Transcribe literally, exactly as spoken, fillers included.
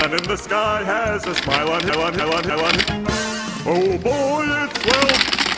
man in the sky has a smile on, on, on, on. Oh boy, it's well.